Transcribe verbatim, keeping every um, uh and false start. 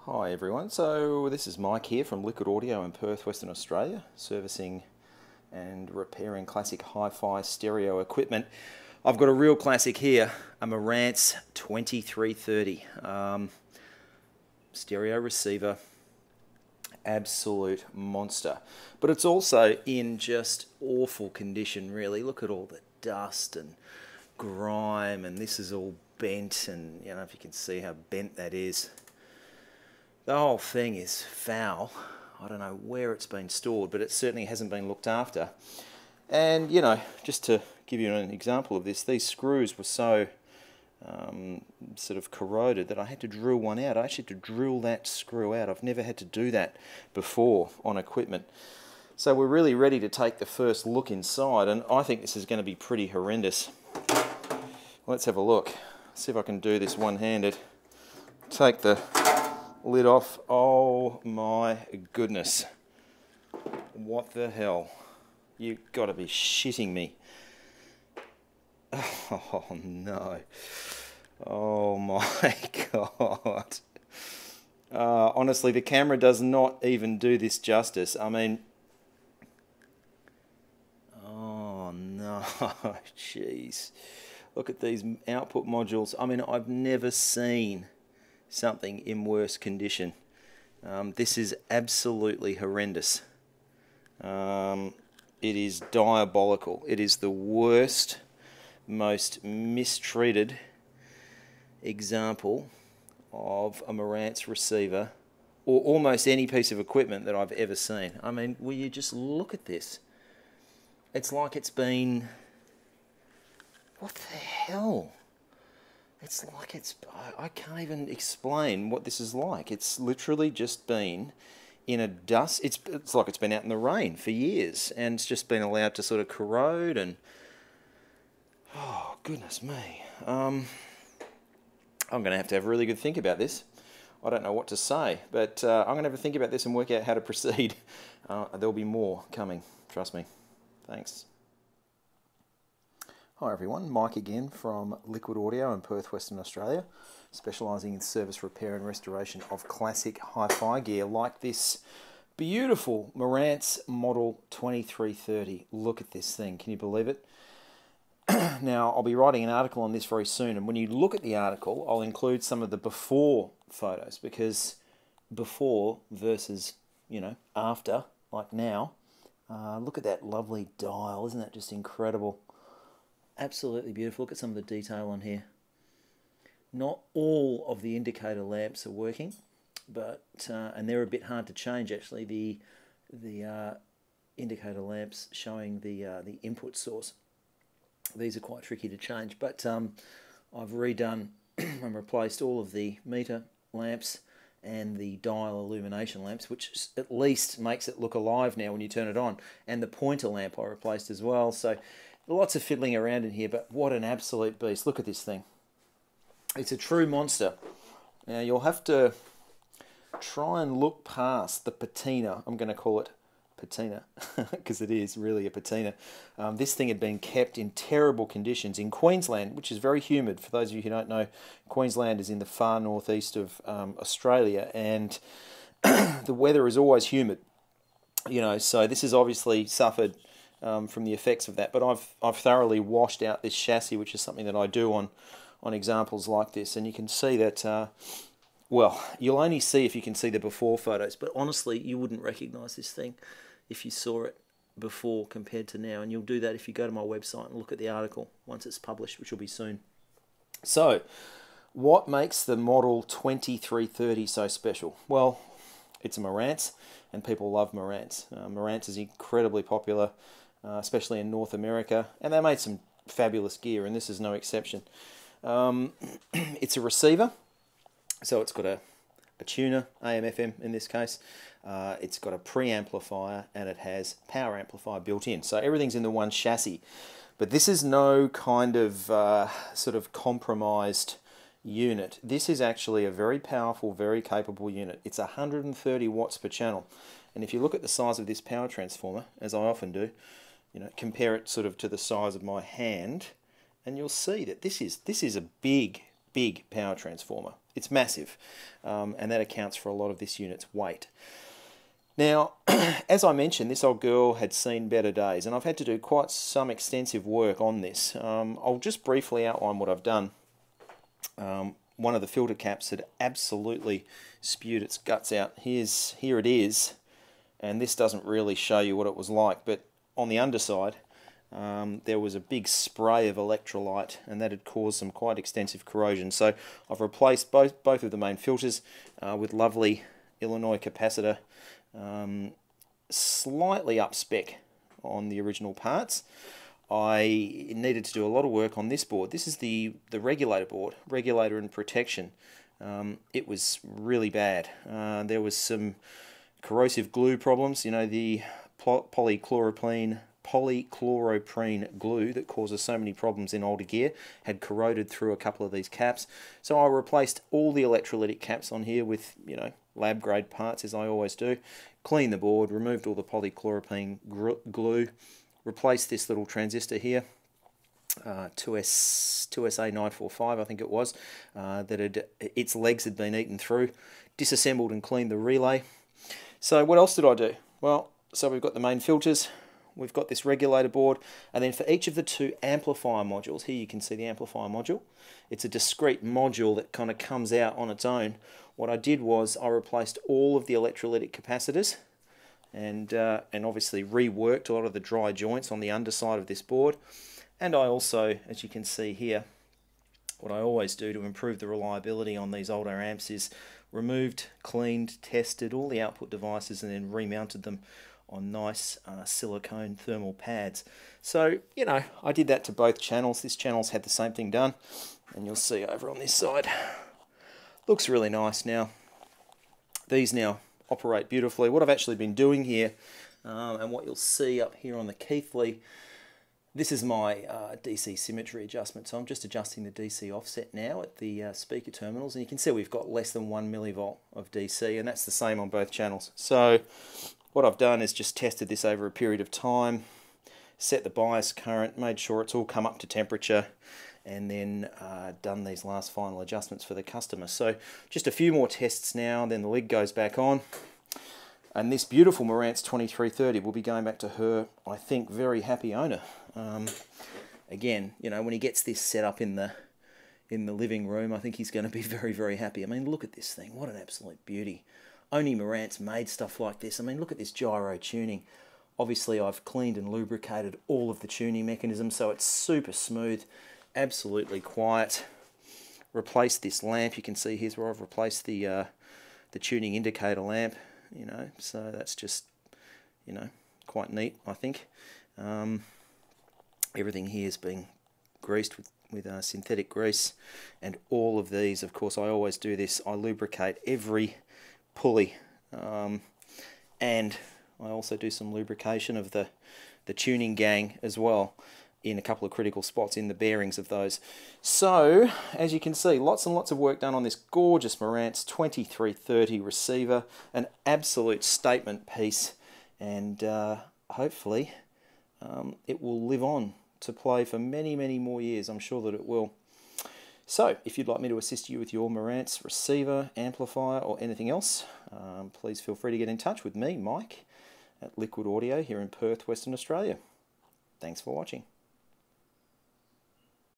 Hi everyone, so this is Mike here from Liquid Audio in Perth, Western Australia, servicing and repairing classic hi-fi stereo equipment. I've got a real classic here, a Marantz twenty-three thirty um, stereo receiver, absolute monster. But it's also in just awful condition really. Look at all the dust and grime, and this is all bent, and you know, if you can see how bent that is. The whole thing is foul. I don't know where it's been stored, but it certainly hasn't been looked after. And, you know, just to give you an example of this, these screws were so um, sort of corroded that I had to drill one out. I actually had to drill that screw out. I've never had to do that before on equipment. So we're really ready to take the first look inside, and I think this is going to be pretty horrendous. Let's have a look. See if I can do this one-handed. Take the lid off. Oh my goodness. What the hell? You've got to be shitting me. Oh no. Oh my god. Uh, honestly, the camera does not even do this justice. I mean, oh no, jeez. Look at these output modules. I mean, I've never seen something in worse condition. Um, this is absolutely horrendous. Um, it is diabolical. It is the worst, most mistreated example of a Marantz receiver or almost any piece of equipment that I've ever seen. I mean, will you just look at this? It's like it's been... What the hell? It's like it's, I can't even explain what this is like. It's literally just been in a dust, it's, it's like it's been out in the rain for years, and it's just been allowed to sort of corrode, and oh goodness me. Um, I'm going to have to have a really good think about this. I don't know what to say, but uh, I'm going to have a think about this and work out how to proceed. Uh, there'll be more coming, trust me. Thanks. Hi everyone, Mike again from Liquid Audio in Perth, Western Australia, specialising in service, repair and restoration of classic hi-fi gear like this beautiful Marantz model twenty-three thirty. Look at this thing, can you believe it? Now, I'll be writing an article on this very soon, and when you look at the article, I'll include some of the before photos, because before versus, you know, after, like now, uh, look at that lovely dial, isn't that just incredible? Absolutely beautiful. Look at some of the detail on here. Not all of the indicator lamps are working, but uh, and they're a bit hard to change actually. The the uh, indicator lamps showing the uh, the input source. These are quite tricky to change, but um, I've redone and replaced all of the meter lamps and the dial illumination lamps, which at least makes it look alive now when you turn it on. And the pointer lamp I replaced as well. So lots of fiddling around in here, but what an absolute beast. Look at this thing. It's a true monster. Now, you'll have to try and look past the patina. I'm going to call it patina, because it is really a patina. Um, this thing had been kept in terrible conditions in Queensland, which is very humid. For those of you who don't know, Queensland is in the far northeast of um, Australia, and the weather is always humid. You know, so this has obviously suffered Um, from the effects of that, but I've I've thoroughly washed out this chassis, which is something that I do on on examples like this, and you can see that. Uh, well, you'll only see if you can see the before photos, but honestly, you wouldn't recognise this thing if you saw it before compared to now, and you'll do that if you go to my website and look at the article once it's published, which will be soon. So, what makes the model twenty-three thirty so special? Well, it's a Marantz, and people love Marantz. Uh, Marantz is incredibly popular, Uh, especially in North America, and they made some fabulous gear, and this is no exception. Um, it's a receiver, so it's got a, a tuner, A M F M in this case. Uh, it's got a preamplifier, and it has power amplifier built in, so everything's in the one chassis. But this is no kind of uh, sort of compromised unit. This is actually a very powerful, very capable unit. It's one hundred thirty watts per channel, and if you look at the size of this power transformer, as I often do, you know, compare it sort of to the size of my hand, and you'll see that this is this is a big, big power transformer. it's massive, um, and that accounts for a lot of this unit's weight. Now, as I mentioned, this old girl had seen better days, and I've had to do quite some extensive work on this. Um, I'll just briefly outline what I've done. Um, one of the filter caps had absolutely spewed its guts out. Here's, here it is, and this doesn't really show you what it was like, but on the underside, um, there was a big spray of electrolyte, and that had caused some quite extensive corrosion. So I've replaced both, both of the main filters uh, with lovely Illinois capacitor. Um, slightly up spec on the original parts. I needed to do a lot of work on this board. This is the, the regulator board, regulator and protection. Um, it was really bad. Uh, there was some corrosive glue problems, you know, the polychloropene, polychloropene glue that causes so many problems in older gear had corroded through a couple of these caps. So I replaced all the electrolytic caps on here with, you know, lab grade parts, as I always do. Cleaned the board, removed all the polychloropene glue, replaced this little transistor here, uh, two S A nine forty-five I think it was, uh, that had, its legs had been eaten through, disassembled and cleaned the relay. So what else did I do? Well, so we've got the main filters, we've got this regulator board, and then for each of the two amplifier modules, here you can see the amplifier module. It's a discrete module that kind of comes out on its own. What I did was I replaced all of the electrolytic capacitors and, uh, and obviously reworked a lot of the dry joints on the underside of this board. And I also, as you can see here, what I always do to improve the reliability on these older amps is removed, cleaned, tested all the output devices and then remounted them on nice uh, silicone thermal pads. So, you know, I did that to both channels. This channel's had the same thing done, and you'll see over on this side. Looks really nice now. These now operate beautifully. What I've actually been doing here, um, and what you'll see up here on the Keithley, this is my uh, D C symmetry adjustment. So I'm just adjusting the D C offset now at the uh, speaker terminals, and you can see we've got less than one millivolt of D C, and that's the same on both channels. So what I've done is just tested this over a period of time, set the bias current, made sure it's all come up to temperature, and then uh, done these last final adjustments for the customer. So just a few more tests now, then the lid goes back on. And this beautiful Marantz twenty-three thirty will be going back to her, I think, very happy owner. Um, again, you know, when he gets this set up in the in the living room, I think he's going to be very, very happy. I mean, look at this thing. What an absolute beauty. Only Marantz made stuff like this. I mean, look at this gyro tuning. Obviously, I've cleaned and lubricated all of the tuning mechanisms, so it's super smooth. Absolutely quiet. Replaced this lamp. You can see here's where I've replaced the uh, the tuning indicator lamp. You know, so that's just, you know, quite neat, I think. Um, everything here is being greased with with uh, synthetic grease, and all of these, of course, I always do this. I lubricate every pulley, um, and I also do some lubrication of the the tuning gang as well, in a couple of critical spots in the bearings of those. So, as you can see, lots and lots of work done on this gorgeous Marantz twenty-three thirty receiver, an absolute statement piece, and uh, hopefully um, it will live on to play for many, many more years. I'm sure that it will. So, if you'd like me to assist you with your Marantz receiver, amplifier, or anything else, um, please feel free to get in touch with me, Mike, at Liquid Audio here in Perth, Western Australia. Thanks for watching.